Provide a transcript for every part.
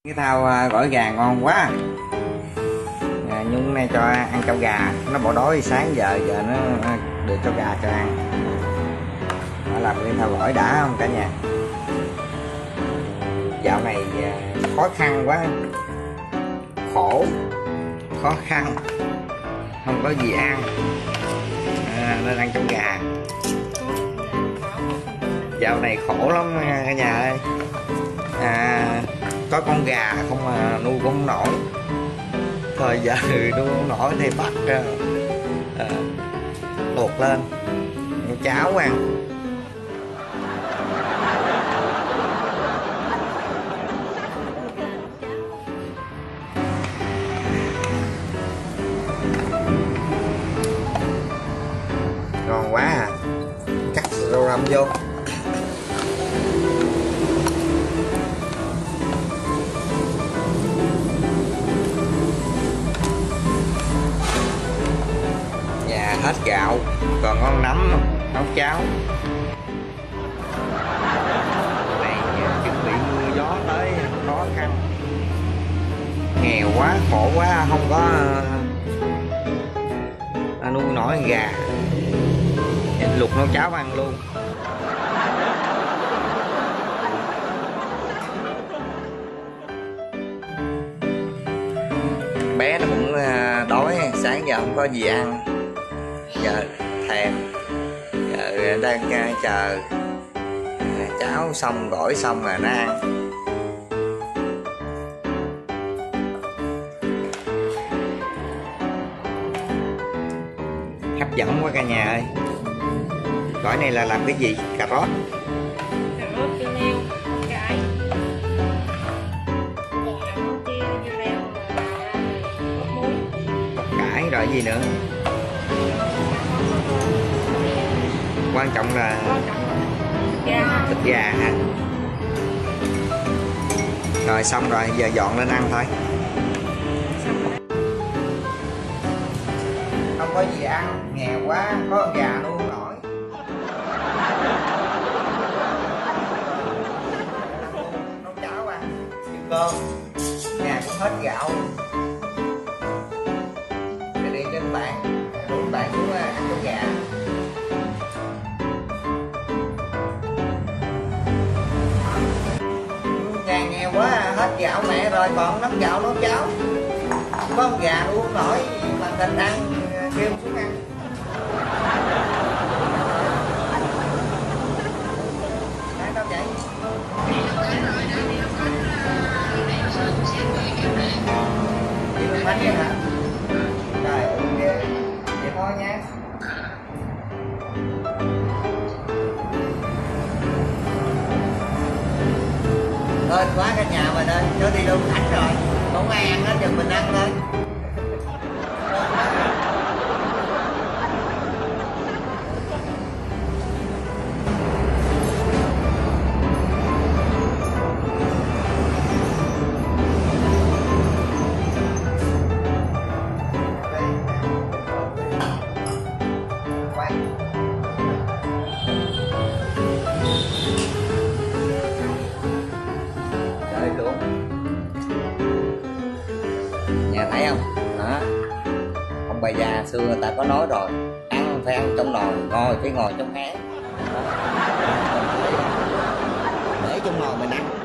Cái thao gỏi gà ngon quá. Nhung này cho ăn cháo gà, nó bỏ đói sáng giờ nó được cháo gà cho ăn. Nó làm cái thao gỏi đã không cả nhà? Dạo này khó khăn quá, khổ, khó khăn, không có gì ăn nên ăn cháo gà. Dạo này khổ lắm cả nhà ơi. Có con gà không mà nuôi cũng không nổi. Thời giờ nuôi không nổi thì bắt luộc lên cháo ăn. Ngon quá à. Cắt rau răm vô. Hết gạo còn ngon nấm nấu cháo này, chuẩn bị mưa gió tới khó khăn, nghèo quá khổ quá, không có nuôi nổi gà, luộc nấu cháo ăn luôn. Bé nó cũng đói, sáng giờ không có gì ăn, giờ thèm, giờ đang chờ cháo xong gỏi xong rồi nó ăn. Hấp dẫn quá cả nhà ơi. Gỏi này là làm cái gì? Cà rốt, dưa leo, cải, cải rồi gì nữa? Quan trọng là thịt gà ha. Rồi xong rồi, giờ dọn lên ăn thôi. Không có gì ăn, nghèo quá, có con gà nuôi không nổi. Nấu cháo ăn, chịu cơm, nhà cũng hết gạo. Để đi đến bạn, rủ bạn xuống ăn cháo gà. Nghèo quá, hết gạo mẹ rồi còn nắm gạo nấu cháo. Có con gà uống nổi mà thịt ăn, kêu xuống ăn. Đấy đâu vậy? Đi được bánh vậy hả? Trời ơi, vậy thôi nha. Hên quá cả nhà mình ơi, nó đi luôn khách rồi, không ai ăn hết, giờ mình ăn thôi. Thấy không? Đó. Ông bà già xưa người ta có nói rồi, ăn phải ăn trong nồi, ngồi phải ngồi trong háng. Để trong nồi mình ăn.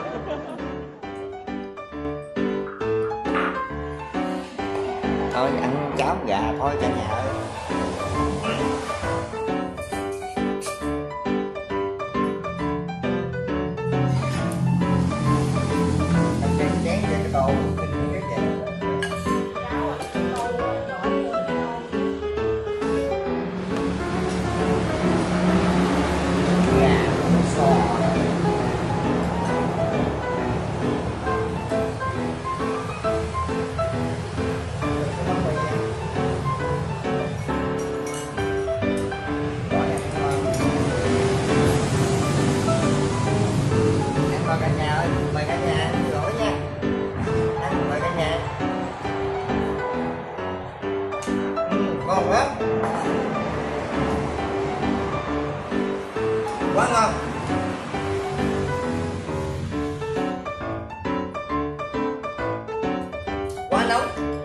Thôi ăn cháo gà thôi cả nhà ơi. Chén cho cái tô. đâu.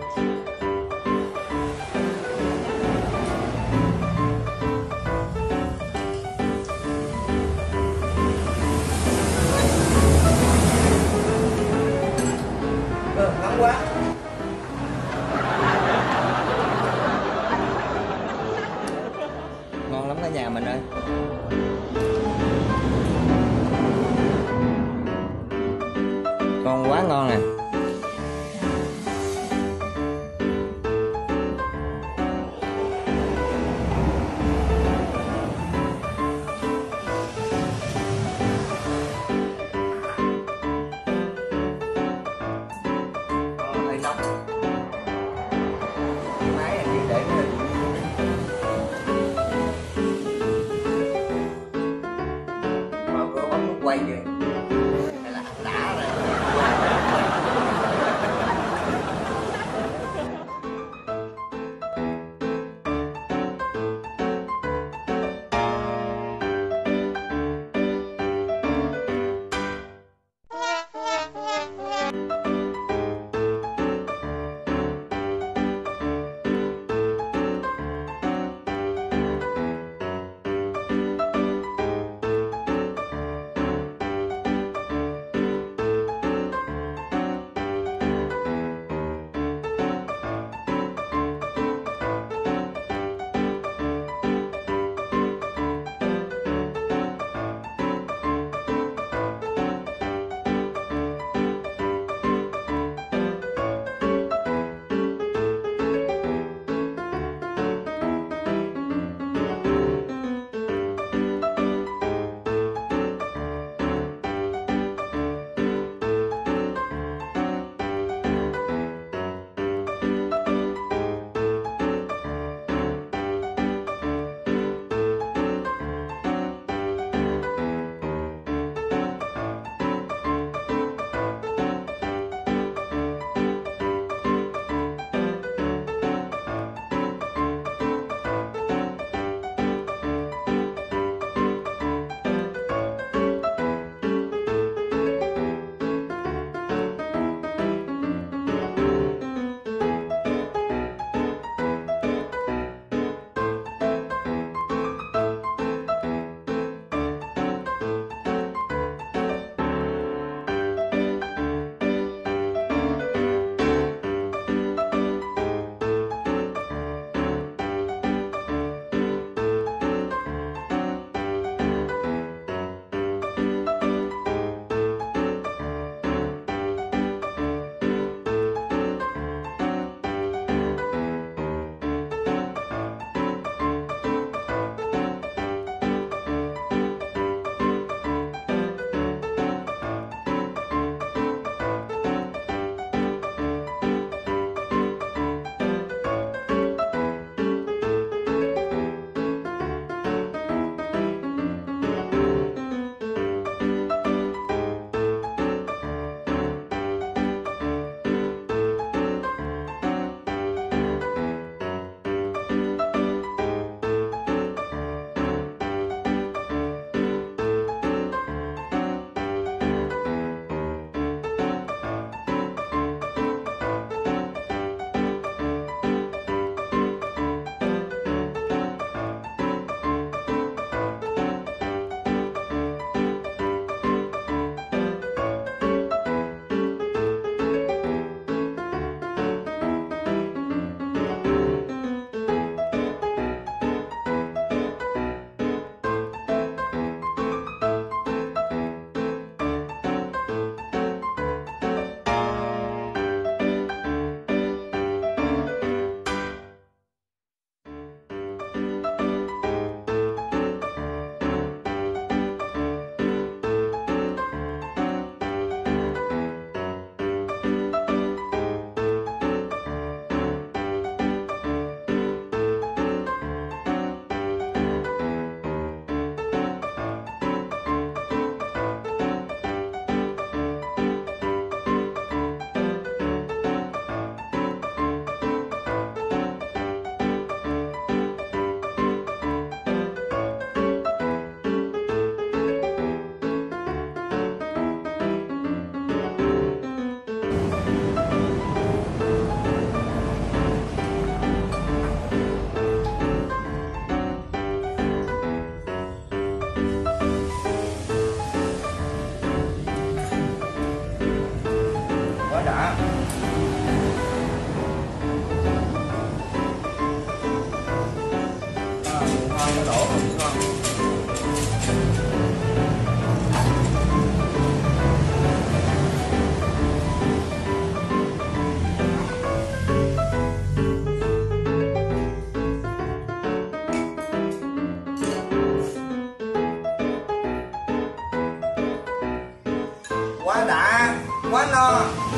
Nóng quá. Ngon lắm cả nhà mình ơi. Ngon quá ngon nè. Hơi nóng. Máy này chỉ để cái mà vừa bấm nút quay kìa. Hay là đã rồi.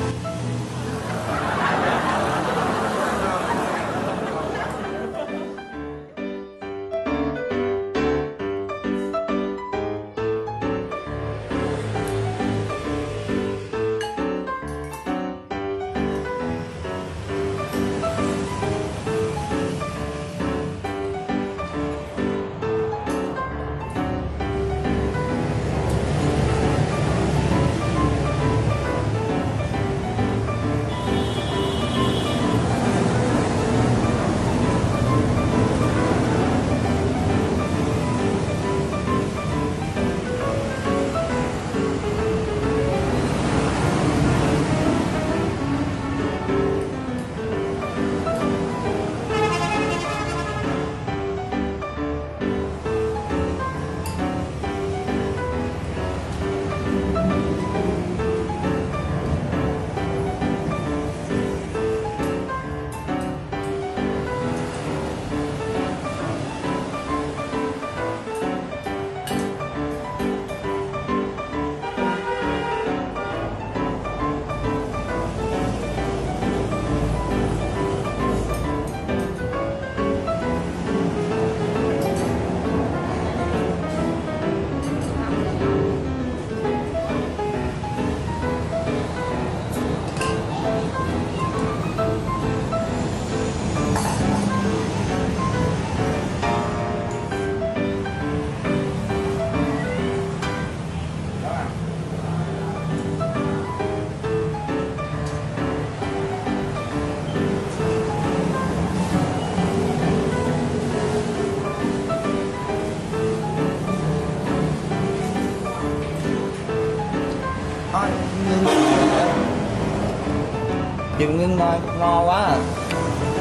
Chừng ngưng thôi, no quá à.